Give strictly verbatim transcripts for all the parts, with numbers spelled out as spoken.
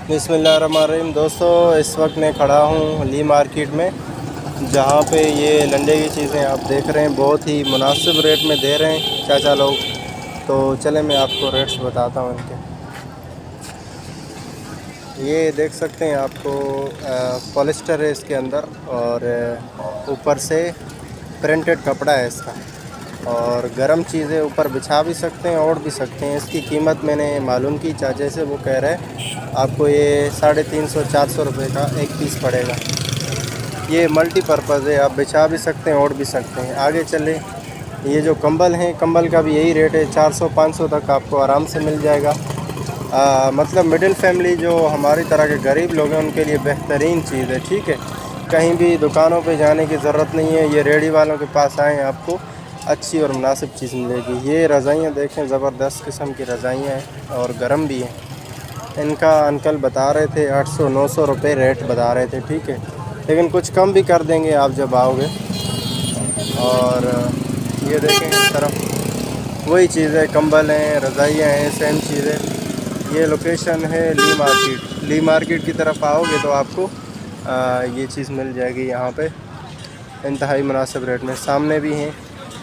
बिस्मिल्लाहिर्रहमानिर्रहीम। दोस्तों, इस वक्त मैं खड़ा हूँ ली मार्केट में, जहाँ पे ये लंडे की चीज़ें आप देख रहे हैं बहुत ही मुनासिब रेट में दे रहे हैं चाचा लोग। तो चले मैं आपको रेट्स बताता हूँ इनके। ये देख सकते हैं, आपको पॉलिस्टर है इसके अंदर और ऊपर से प्रिंटेड कपड़ा है इसका, और गर्म चीज़ें ऊपर बिछा भी सकते हैं, ओढ़ भी सकते हैं। इसकी कीमत मैंने मालूम की चाचे से, वो कह रहे हैं आपको ये साढ़े तीन सौ चार सौ रुपये का एक पीस पड़ेगा। ये मल्टीपर्पज़ है, आप बिछा भी सकते हैं, ओढ़ भी सकते हैं। आगे चले, ये जो कंबल हैं, कंबल का भी यही रेट है, चार सौ पाँच सौ तक आपको आराम से मिल जाएगा। आ, मतलब मिडिल फैमिली जो हमारी तरह के गरीब लोग हैं उनके लिए बेहतरीन चीज़ है। ठीक है, कहीं भी दुकानों पे जाने की ज़रूरत नहीं है, ये रेडी वालों के पास आएँ, आपको अच्छी और मुनासिब चीज़ मिलेगी। ये रज़ाइयाँ देखें, ज़बरदस्त किस्म की रज़ाइयाँ हैं और गर्म भी हैं। इनका अंकल बता रहे थे आठ सौ नौ सौ रुपये रेट बता रहे थे। ठीक है, लेकिन कुछ कम भी कर देंगे आप जब आओगे। और ये देखें इस तरफ वही चीज़ें, कंबल हैं, रज़ाइयाँ हैं, सेम चीज़ें। ये लोकेशन है ली मार्केट। ली मार्केट की तरफ आओगे तो आपको आ, ये चीज़ मिल जाएगी यहाँ पे इंतहाई मुनासिब रेट में। सामने भी हैं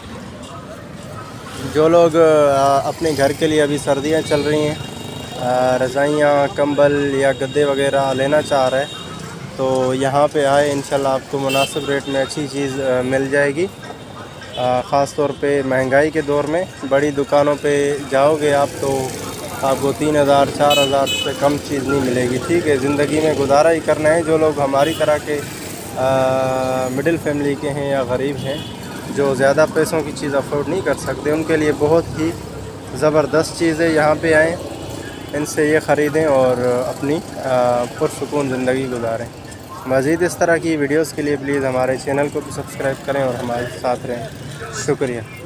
जो लोग अपने घर के लिए, अभी सर्दियाँ चल रही हैं, रज़ाइयाँ, कंबल या गद्दे वगैरह लेना चाह रहे हैं तो यहाँ पे आए, इंशाल्लाह आपको मुनासिब रेट में अच्छी चीज़ मिल जाएगी। ख़ास तौर पे महंगाई के दौर में बड़ी दुकानों पे जाओगे आप तो आपको तीन हज़ार चार हज़ार से कम चीज़ नहीं मिलेगी। ठीक है, ज़िंदगी में गुजारा ही करना है। जो लोग हमारी तरह के मिडिल फैमिली के हैं या गरीब हैं, जो ज़्यादा पैसों की चीज़ अफोर्ड नहीं कर सकते, उनके लिए बहुत ही ज़बरदस्त चीज़ है। यहाँ पे आएँ, इनसे ये ख़रीदें और अपनी पुरसुकून ज़िंदगी गुजारें। मज़ीद इस तरह की वीडियोस के लिए प्लीज़ हमारे चैनल को भी सब्सक्राइब करें और हमारे साथ रहें। शुक्रिया।